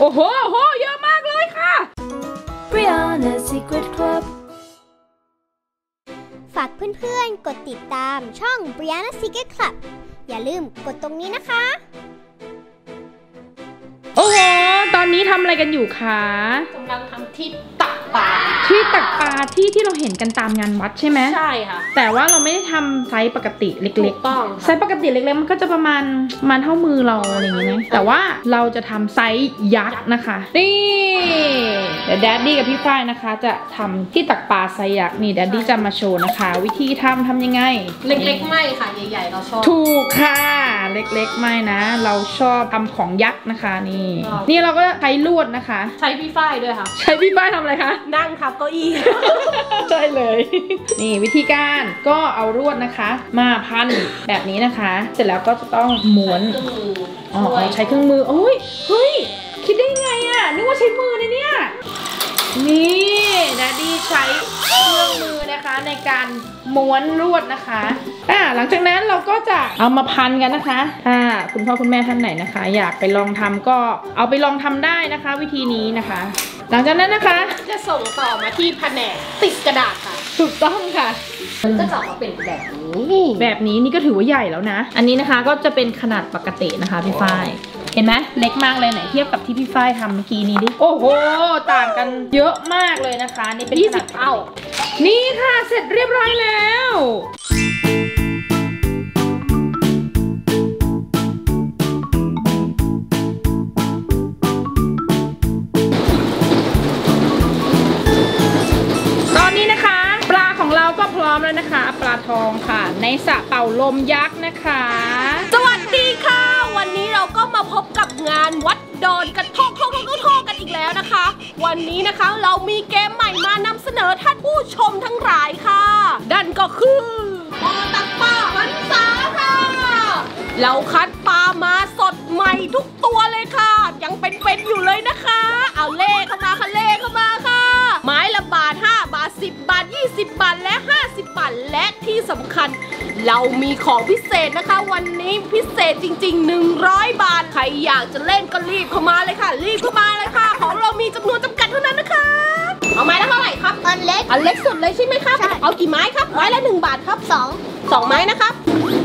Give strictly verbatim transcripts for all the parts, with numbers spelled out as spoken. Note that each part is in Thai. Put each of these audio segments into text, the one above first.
โอ้โหโหเยอะมากเลยค่ะ Brianna's Secret Club ฝากเพื่อนๆกดติดตามช่อง Brianna's Secret Club อย่าลืมกดตรงนี้นะคะโอ้โหตอนนี้ทำอะไรกันอยู่คะกำลังทำที่ตักปลาที่ตักปลาที่ที่เราเห็นกันตามงานวัดใช่ไหมใช่ค่ะแต่ว่าเราไม่ได้ทำไซส์ปกติเล็กๆต้องไซส์ปกติเล็กๆมันก็จะประมาณมันเท่ามือเราอะไรอย่างเงี้ยนะแต่ว่าเราจะทำไซส์ยักษ์นะคะนี่เดี๋ยวแดดดี้กับพี่ฝ้ายนะคะจะทำที่ตักปลาไซส์ยักษ์นี่แดดดี้จะมาโชว์นะคะวิธีทำทำยังไงเล็กๆไม่ค่ะใหญ่ๆเราชอบถูกค่ะเล็กๆไม่นะเราชอบทำของยักษ์นะคะนี่นี่เราก็ใช้ลวดนะคะใช้พี่ฝ้ายด้วยค่ะใช้พี่ฝ้ายทำอะไรคะนั่งทับเก้าอี้ใช่เลยนี่วิธีการก็เอาลวดนะคะมาพันแบบนี้นะคะเสร็จแล้วก็จะต้องม้วนอ๋อใช้เครื่องมือโอ้ยเฮ้ยคิดได้ไงอ่ะนึกว่าใช้มือนะเนี่ยนี่ดัดดี้ใช้เครื่องมือนะคะในการม้วนลวดนะคะอ่าหลังจากนั้นเราก็จะเอามาพันกันนะคะถ้าคุณพ่อคุณแม่ท่านไหนนะคะอยากไปลองทำก็เอาไปลองทำได้นะคะวิธีนี้นะคะหลังจากนั้นนะคะจะส่งต่อมาที่แผนกติดกระดาษค่ะถูกต้องค่ะมันก็จะออกมาเป็นแบบนี้แบบนี้นี่ก็ถือว่าใหญ่แล้วนะอันนี้นะคะก็จะเป็นขนาดปกตินะคะพี่ฝ้ายเห็นไหมเล็กมากเลยไหนเทียบกับที่พี่ฝ้ายทำเมื่อกี้นี้ดิโอ้โหต่างกันเยอะมากเลยนะคะนี่เป็นยี่สิบเท่านี่ค่ะเสร็จเรียบร้อยแล้วพร้อมแล้วนะคะปลาทองค่ะในสระเป่าลมยักษ์นะคะสวัสดีค่ะวันนี้เราก็มาพบกับงานวัดดอนกระทงโทโทโทกันอีกแล้วนะคะวันนี้นะคะเรามีเกมใหม่มานำเสนอท่านผู้ชมทั้งหลายค่ะนั่นก็คือปอตักปลาหันษาค่ะเราคัดปลามาสดใหม่ทุกตัวเลยค่ะยังเป็นๆอยู่เลยนะคะเอาเล่เข้ามาค่ะเล่เข้ามาค่ะไม้ละบาทห้าบาทสิบบาทยี่สิบบาทและห้าสิบบาทและที่สำคัญเรามีของพิเศษนะคะวันนี้พิเศษจริงๆหนึ่งร้อยบาทใครอยากจะเล่นก็รีบเข้ามาเลยค่ะรีบเข้ามาเลยค่ะของเรามีจำนวนจำกัดเท่านั้นนะคะเอาไม้ละเท่าไหร่ครับอันเล็กอันเล็กสุดเลยใช่ไหมครับเอากี่ไม้ครับไม้ละหนึ่งบาทครับสองสองไม้นะครับ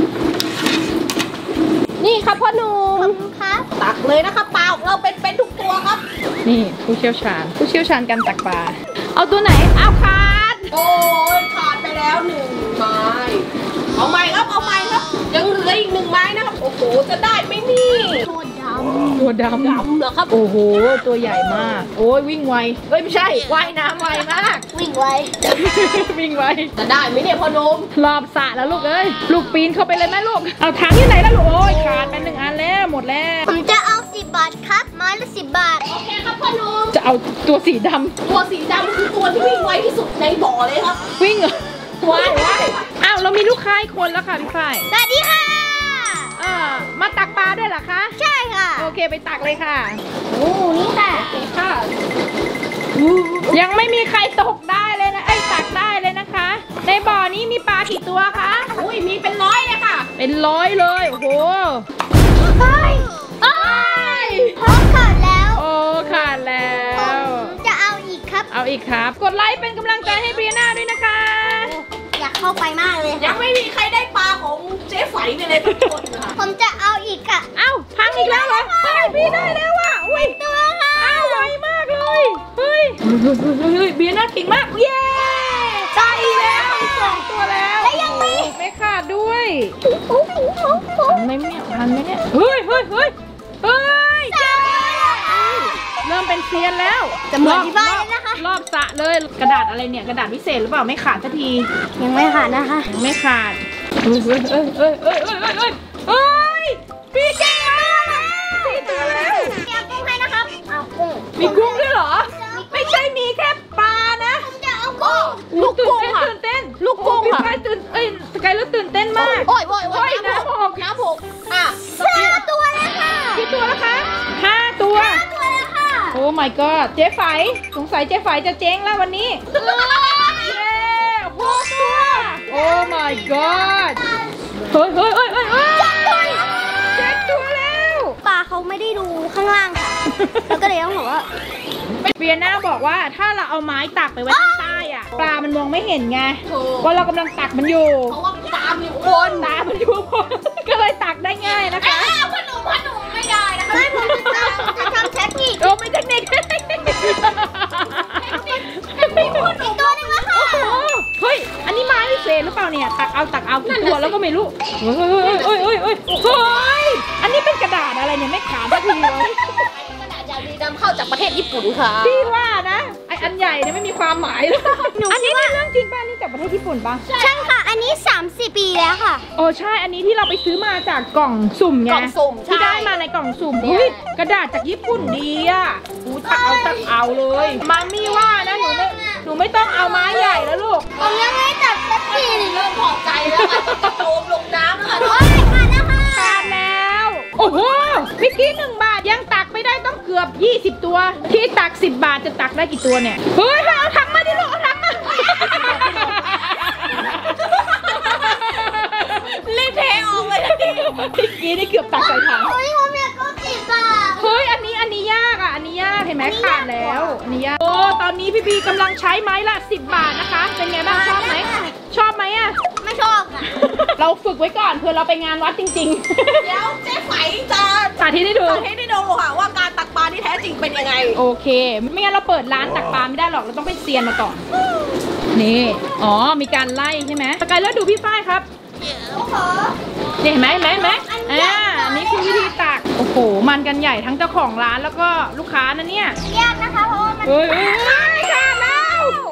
นี่ครับพ่อหนุ่มครับตักเลยนะคะปลาของเราเป็นเป็นทุกตัวครับนี่ผู้เชี่ยวชาญผู้เชี่ยวชาญการตักปลาเอาตัวไหนเอาขาดโอ้ยขาดไปแล้วหนึ่งไม้เอาไม้ครับเอาไม้ครับยังเหลืออีกหนึ่งไม้นะครับโอ้โหจะได้ไหมนี่ตัวดำตัวดำดำเหรอครับโอ้โหตัวใหญ่มากโอ้ยวิ่งไวเอ้ยไม่ใช่ว่ายน้ำไวมากวิ่งไววิ่งไวจะได้ไหมเนี่ยพ่อหนุ่มรอบสระแล้วลูกเอ้ยลูกปีนเข้าไปเลยไหมลูกเอาทางที่ไหนแล้วลูกโอ้ยขาดไปหนึ่งอันแล้วหมดแล้วผมจะเอาสิบบาทครับไม้ละสิบบาทโอเคครับพ่อหนุ่มจะเอาตัวสีดำตัวสีดำคือตัวที่วิ่งไวที่สุดในบ่อเลยครับวิ่งเหรอว้ายว้ายอ้าวเรามีลูกค้าอีกคนแล้วค่ะพี่ฝ้ายสวัสดีค่ะเออมาตักปลาด้วยเหรอคะใช่ค่ะโอเคไปตักเลยค่ะโอ้นี่ค่ะค่ะยังไม่มีใครตกได้เลยนะไอ้ตักได้เลยนะคะในบ่อนี้มีปลากี่ตัวคะอุ้ยมีเป็นร้อยเลยค่ะเป็นร้อยเลยโอ้โหเฮ้ยเอ้ยท้องขาดแล้วโอ้ขาดแล้วจะเอาอีกครับเอาอีกครับกดไลค์เป็นกำลังใจให้เบียน่าด้วยนะคะอยากเข้าไปมากเลยยังไม่มีใครได้ปลาของเจ๊ไฝไปเลยทุกคนค่ะผมจะเอาอีกค่ะเอ้าพังอีกแล้วเหรอเฮ้ยพี่ได้แล้วอ่ะอุ้ยตัวค่ะอ้าวไวมากเลยเฮ้ยเฮ้ยเบียน่าเก่งมากเย้ได้แล้วสองตัวแล้วและยังมีไม่ขาดด้วยทันไหมเนี่ยทันไหมเนี่ยเฮ้ยเฮ้ยเฮ้ยเฮ้ยเริ่มเป็นเซียนแล้วจะเหมือนที่บ้านเลยนะคะรอบสระเลยกระดาษอะไรเนี่ยกระดาษพิเศษหรือเปล่าไม่ขาดสักทียังไม่ขาดนะคะยังไม่ขาดเฮ้ยเฮ้ยเฮ้ยเฮ้ยเฮ้ยเฮ้ยเฮ้ยเฮ้ยพี่เก่งมากพี่ตัวแล้วมีกุ้งให้นะครับเอากุ้งมีกุ้งด้วยเหรอไม่ใช่มีแค่ปลานะผมจะเอากุ้งลูกกุ้งค่ะตื่นเต้นลูกกุ้งค่ะพี่ตื่นเอ้ยสกายแล้วตื่นเต้นมากโอ้ยโอ้ยโอ้ยน้ำหกน้ำหกอ่ะห้าตัวแล้วค่ะกี่ตัวแล้วคะห้าตัวห้าตัวแล้วค่ะโอ้ my god เจ๊ไฝสงสัยเจ๊ไฝจะเจ๊งแล้ววันนี้เย้หกตัวโอ้ my god เฮ้ยเฮ้ยเฮ้ยเฮ้ยเจ็ดตัวแล้วปลาเขาไม่ได้ดูข้างล่างค่ะแล้วก็เลยต้องบอกว่าเบียน่าบอกว่าถ้าเราเอาไม้ตักไปไว้ข้างใต้อะปลามันมองไม่เห็นไงว่าเรากำลังตักมันอยู่เพราะว่าตามอยู่บนตามันอยู่บนก็เลยตักได้ง่ายนะคะอ้าวพ่อหนุ่มพ่อหนุ่มไม่ได้นะคะไม่ผมจะจะทำเทคนิคโอ้ไม่เทคนิคอีกตัวหนึงแล้วค่ะเฮ้ยอันนี้ไม้พิเศษหรือเปล่าเนี่ยตักเอาตักเอากี่ตัวแล้วก็ไม่รู้เฮ้ยเฮ้ยเฮ้ยเฮ้ยเฮ้ยอันนี้เป็นกระดาษอะไรเนี่ยไม่ขาดสักทีเลยกระดาษอย่างดีนำเข้าจากประเทศญี่ปุ่นค่ะพี่ว่านะไออันใหญ่เนี่ยไม่มีความหมายเลยอันนี้เป็นเรื่องจริงป่ะนี่จากประเทศญี่ปุ่นป่ะใช่ค่ะ อันนี้สามสิบปีแล้วค่ะโอ้ใช่อันนี้ที่เราไปซื้อมาจากกล่องสุ่มไงกล่องสุ่มใช่ที่ได้มาในกล่องสุ่มเฮ้ยกระดาษจากญี่ปุ่นดีอ่ะหูตักเอาตักเอาเลยมามี่ว่านะหนูไม่หนูไม่ต้องเอาไม้ใหญ่แล้วลูกผมยังไม่จับสักทีหนึ่งเริ่มพอใจแล้วค่ะจะโจมลงน้ำแล้วค่ะโอ้ยมาแล้วค่ะขาดแล้วโอ้โหเมื่อกี้หนึ่งบาทยังตักไม่ได้ต้องเกือบยี่สิบตัวที่ตักสิบบาทจะตักได้กี่ตัวเนี่ยเฮ้ยเอาถังมาดิลูกเอาถังมารีบเทออกเลยทันทีเมื่อกี้นี่เกือบตักใส่ถังโอ้ยผมอยากก็ติดอ่ะเฮ้ยอันนี้อันนี้ยากอ่ะอันนี้ยากเห็นไหมขาดแล้วอันนี้ยากโอ้ตอนนี้พี่บีกำลังใช้ไม้ละสิบบาทนะคะเป็นไงบ้างชอบไหมชอบไหมอ่ะไม่ชอบอ่ะเราฝึกไว้ก่อนเผื่อเราไปงานวัดจริงเดี๋ยวเจ๊ไฝจะๆสาธิตให้ดูสาธิตให้ดูค่ะว่าการตักปลาที่แท้จริงเป็นยังไงโอเคไม่งั้นเราเปิดร้านตักปลาไม่ได้หรอกเราต้องเป็นเซียนมาก่อนนี่อ๋อมีการไล่ใช่ไหมสกายแล้วดูพี่ฝ้ายครับนี่เห็นไหมเห็นไหมเห็นไหมอ่าอันนี้คือวิธีตักโอ้โหมันกันใหญ่ทั้งเจ้าของร้านแล้วก็ลูกค้านะเนี่ยยากนะคะเพราะว่ามันเฮ้ยเฮ้ยขาดแล้ว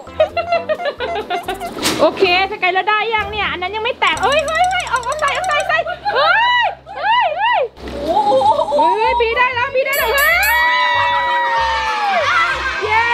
โอเคสกายแล้วได้ยังเนี่ยอันนั้นยังไม่แตกเอ้ยเฮ้ยเฮ้ยเอาเอาใส่เอาใส่ใส่เฮ้ยเฮ้ยเฮ้ยโอ้โหเฮ้ยบีได้แล้วบีได้แล้วเฮ้ยเย้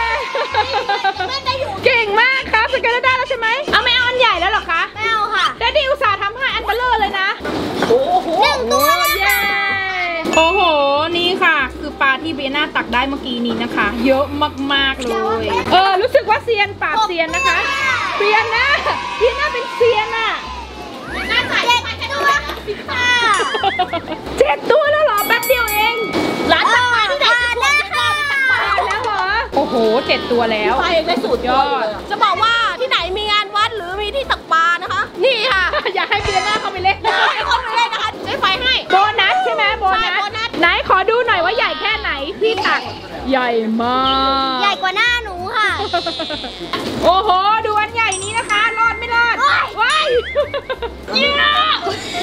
เก่งมากครับสกายแล้วได้แล้วใช่ไหมเอาไม่เอาอันใหญ่แล้วหรอคะไม่เอาค่ะแดดดี้อุตส่าห์ทำให้อันเบลเลอร์เลยนะโอ้โหหนึ่งตัวเย้โอ้โหนี่ค่ะคือปลาที่เบน่าตักได้เมื่อกี้นี้นะคะ เยอะมากๆเลยเออรู้สึกว่าเซียนปราบเซียนนะคะเซียนนะเซียนน่าเป็นเซียนอ่ะเจ็ดตัวค่ะเจ็ดตัวแล้วเหรอแป๊บเดียวเองร้านตักปลาที่ไหนได้ค่ะตายแล้วเหรอโอ้โหเจ็ดตัวแล้วไปได้สูตรยอดจะบอกว่าที่ไหนมีงานวัดหรือมีที่ตักปลานะคะ นี่ค่ะอยากให้เบียน่าเข้าไปเล่นให้คนไปเล่นนะคะเจ๊ไฝให้โบนัสใช่ไหมโบนัใช่โบนัสสไหนขอดูหน่อยว่าใหญ่แค่ไหนที่ตักใหญ่มากใหญ่กว่าหน้าหนูค่ะโอ้โหดูอันใหญ่นี้นะคะรอดไม่รอดว้ายเยี่ยม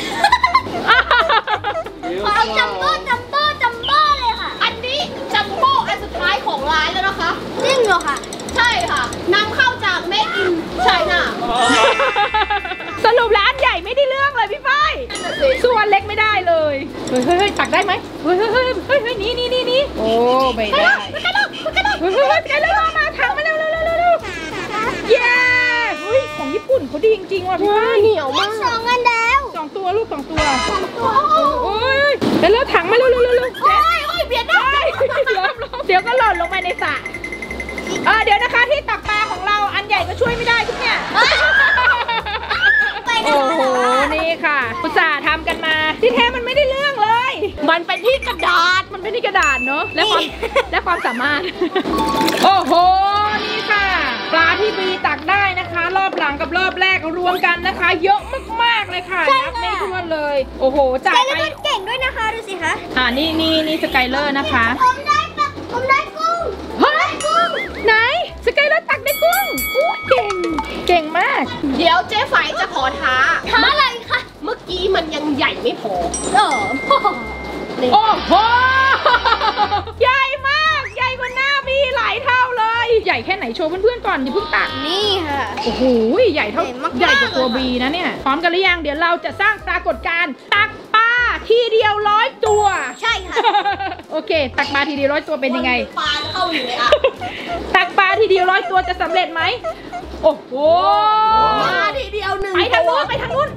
ขอเอาจัมโบ้จัมโบ้จัมโบ้เลยค่ะอันนี้จัมโบ้อันสุดท้ายของร้านแล้วนะคะจริงเหรอค่ะใช่ค่ะนำเข้าจาก Made in China สรุปแล้วอันใหญ่ไม่ได้เรื่องเลยพี่ฝ้ายส่วนเล็กไม่ได้เลยเฮ้ยเฮ้ยเฮ้ยตักได้ไหมเฮ้ยเฮ้ยเฮ้ยเฮ้ยเฮ้ยนี่นี่นี่นี่โอ้ไม่ได้เฮ้ยเฮ้ยเฮ้ยเฮ้ยเฮ้ยเร็วๆมาถังมาเร็วเร็วเร็วเร็วเร็วเย้เฮ้ยของญี่ปุ่นเขาดีจริงๆว่ะพี่ฝ้ายเหนียวได้มากสองอันแล้วสองตัวลูกสองตัวสองตัวโอ้ยเร็วเร็วถังมาเร็วเร็วเร็วเร็วโอ้ยโอ้ยเบียดได้เดี๋ยวก็หล่นลงไปในสระเออเดี๋ยวนะคะที่ตักปลาของเราอันใหญ่ก็ช่วยไม่ได้ทุกเนี่ยไปนะโอ้โหคะนี่ค่ะอุตส่าห์ทำกันมาที่แท้มันไม่ได้เรื่องเลยมันเป็นที่กระดาษมันเป็นที่กระดาษเนอะและความและความสามารถ โอ้โหนี่ค่ะ ปลาที่บีตักได้นะคะ รอบหลังกับรอบแรกรวมกันนะคะ เยอะมากๆเลยค่ะนับไม่ถ้วนเลย โอ้โหจ่ายแล้ไปวก็เก่งด้วยนะคะ ดูสิคะอ่านี่นี่นี่สกายเลอร์นะคะผมได้ปะผมได้กุ้งเฮ้ยไหนสกายเลอร์ตักได้กุ้งอู้เก่งเก่งมากเดี๋ยวเจ๊ไฝจะขอท้าท้าอะไรคะเมื่อกี้มันยังใหญ่ไม่พอเออโอ้โห ใหญ่มาก ใหญ่กว่าหน้ามีหลายเท่าเลย ใหญ่แค่ไหนโชว์เพื่อนๆก่อนอย่าเพิ่งตักนี่ค่ะโอ้โห ใหญ่เท่าใหญ่มากๆใหญ่กว่าตัวเลยค่ะบีนะเนี่ย พร้อมกันหรือยัง เดี๋ยวเราจะสร้างปรากฏการณ์ตักปลาทีเดียวร้อยตัวใช่ค่ะโอเค ตักปลาทีเดียวร้อยตัวเป็นยังไงปลาเข้าอยู่เลยอ่ะตักปลาทีเดียวร้อยตัวจะสำเร็จไหม โอ้โหปลาทีเดียวหนึ่งไปทางนู้นไปทางนู้น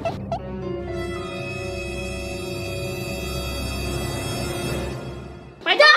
ไปจ้า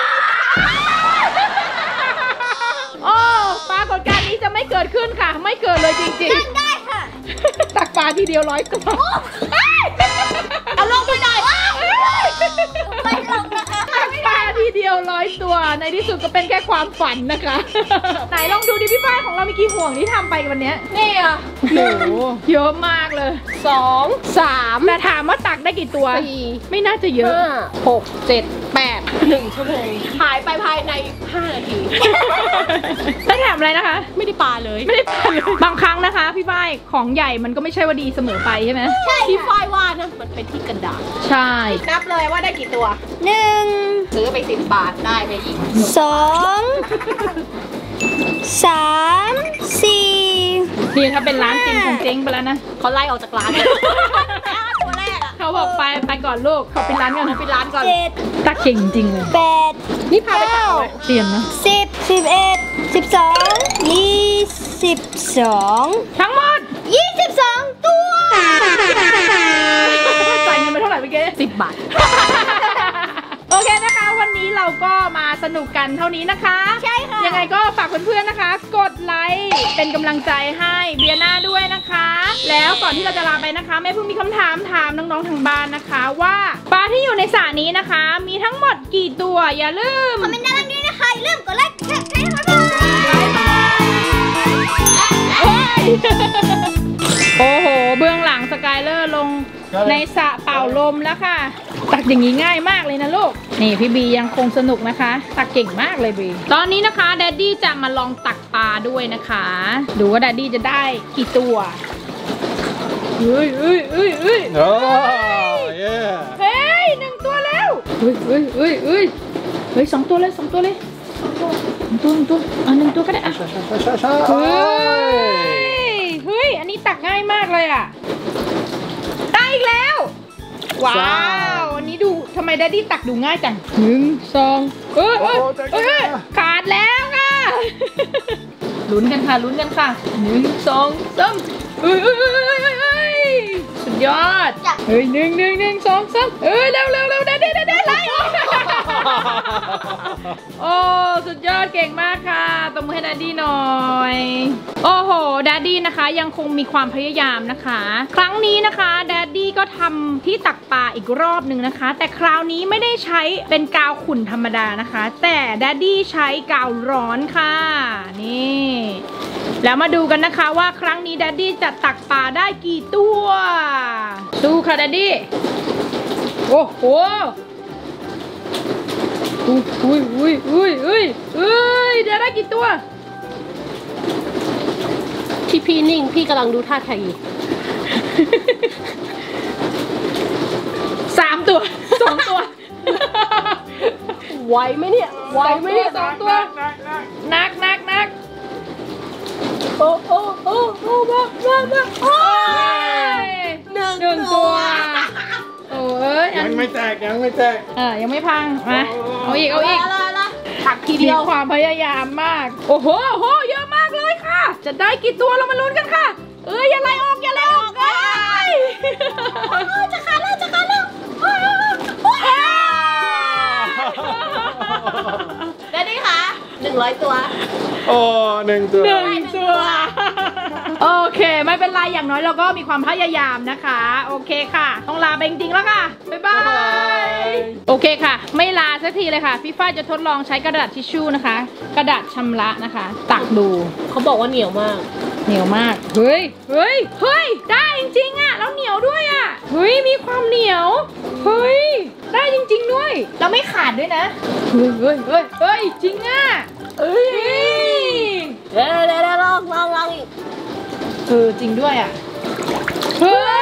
โอ้ปรากฏการณ์นี้จะไม่เกิดขึ้นค่ะ ไม่เกิดเลยจริงๆได้ค่ะตักปลาทีเดียวร้อยตัวเอาลงไปหน่อยไม่ลงนะคะตักปลาทีทีเดียวร้อยตัวในที่สุดก็เป็นแค่ความฝันนะคะ ไหนลองดูดิพี่ฝ้ายของเรามีกี่ห่วงที่ทำไปวันเนี้ยนี่อ่ะโอ้โหเยอะมากเลยสองสามแต่ถามว่าตักได้กี่ตัวสี่ไม่น่าจะเยอะห้าหกเจ็ดแปดหนึ่งชั่วโมงหายไปภายในห้านาทีถ้าถามอะไรนะคะไม่ได้ปลาเลยไม่ได้ไปเลยบางครั้งนะคะพี่ฝ้ายของใหญ่มันก็ไม่ใช่ว่าดีเสมอไปใช่ไหมที่ฝ้ายว่านะมันเป็นที่กระดาษใช่นับเลยว่าได้กี่ตัวหนึ่งซื้อไปสิบบาทได้ไปอีกสองสามสี่นี่ถ้าเป็นร้านจริงคงเจ๊งไปแล้วนะเขาไล่ออกจากร้านตัวแรกอะเขาบอกไปไปก่อนลูกขอปิดร้านก่อนนะปิดร้านก่อนเจ็ดตักเก่งจริงเลยแปดนี่พาไปตักเลยเตรียมนะสิบสิบเอ็ดสิบสองยี่สิบสองทั้งหมดยี่สิบสองตัวจ่ายเงินไปเท่าไหร่เมื่อกี้สิบบาทโอเคนะคะ วันนี้เราก็มาสนุกกันเท่านี้นะคะใช่ค่ะยังไงก็ฝากเพื่อนๆนะคะ กดไลค์เป็นกำลังใจให้เบียน่าด้วยนะคะ แล้วก่อนที่เราจะลาไปนะคะแม่เพิ่งมีคำถามถามน้องๆทางบ้านนะคะ ว่าปลาที่อยู่ในสระนี้นะคะ มีทั้งหมดกี่ตัวอย่าลืมคอมเมนต์ด้านล่างด้วยนะคะอย่าลืมกดไลค์แชร์ให้ด้วยโอ้โหเบื้องหลังสกายเลอร์ลงในสระเป่าลมแล้วค่ะ ตักอย่างนี้ง่ายมากเลยนะลูกนี่พี่บียังคงสนุกนะคะ ตักเก่งมากเลยบีตอนนี้นะคะแดดดี้จะมาลองตักปลาด้วยนะคะ ดูว่าแดดดี้จะได้กี่ตัวเฮ้ยเฮ้ยเฮ้ยเฮ้ย Oh, yeah. เฮ้ยหนึ่งตัวแล้วเฮ้ยเฮ้ยเฮ้ยเฮ้ยเฮ้ยสองตัวเลยสองตัวเลยหนึ่งตัวหนึ่งตัวอ่ะหนึ่งตัวก็ได้อ่ะ เฮ้ย เฮ้ย อันนี้ตักง่ายมากเลยอ่ะ ได้อีกแล้ว ว้าว อันนี้ดูทำไมแดดดี้ตักดูง่ายจังหนึ่งสองเอ้ยเอ้ยเอ้ยขาดแล้วค่ะ ลุ้นกันค่ะ ลุ้นกันค่ะหนึ่งสองสามเอ้ยเอ้ยเอ้ยเอ้ยเอ้ยสุดยอด เฮ้ยหนึ่งหนึ่งหนึ่งสองสามเอ้ยเร็วเร็วเร็วแดดดี้แดดดี้ไล่ออก โอ้สุดยอดเก่งมากค่ะตบมือให้แดดดี้หน่อยโอ้โหแดดดี้นะคะยังคงมีความพยายามนะคะ ครั้งนี้นะคะแดดดี้ก็ทำที่ตักปลาอีกรอบหนึ่งนะคะ แต่คราวนี้ไม่ได้ใช้เป็นกาวขุ่นธรรมดานะคะ แต่แดดดี้ใช้กาวร้อนค่ะนี่แล้วมาดูกันนะคะว่าครั้งนี้แดดดี้จะตักปลาได้กี่ตัวสู้ค่ะแดดดี้โอ้โหอุ้ยอุ้ยอุ้ยอุ้ยอุ้ยอุ้ยจะได้กี่ตัวที่พี่นิ่งพี่กำลังดูท่าทางอยู่สามตัวสองตัวไหวไหมเนี่ยไหวไหมเนี่ยสองตัวนักนักนักโอ้โอ้โอ้โอ้มามามาโอ้ยหนึ่งหนึ่งตัวโอ้ยยังไม่แตกยังไม่แตกเออยังไม่พังมาเอาอีกเอาอีกละละละตักทีมีเดียวความพยายามมากโอ้โหโอ้โหเยอะมากเลยค่ะ จะได้กี่ตัวเรามาลุ้นกันค่ะ เอ้ยอย่าไล่ออกอย่าไล่ออกเลยจะขาดแล้วจะขาดแล้วได้ดิคะหนึ่งร้อยตัวโอ้หนึ่งตัวหนึ่งตัวโอเคไม่เป็นไรอย่างน้อยเราก็มีความพยายามนะคะโอเคค่ะต้องลาไปจริงๆแล้วค่ะบ๊ายบายโอเคค่ะ ไม่ลาสักทีเลยค่ะพี่ฝ้ายจะทดลองใช้กระดาษทิชชู่นะคะ กระดาษชำระนะคะ ตักดูเขาบอกว่าเหนียวมากเหนียวมากเฮ้ยเฮ้ยเฮ้ยได้จริงๆอ่ะแล้วเหนียวด้วยอ่ะเฮ้ยมีความเหนียวเฮ้ยได้จริงๆด้วยแล้วไม่ขาดด้วยนะเฮ้ยเฮ้ยเฮ้ยเฮ้ยจริงอ่ะเอ้ยเดี๋ยวเดี๋ยวเดี๋ยวลองลองลองอีกเออจริงด้วยอ่ะ เฮ้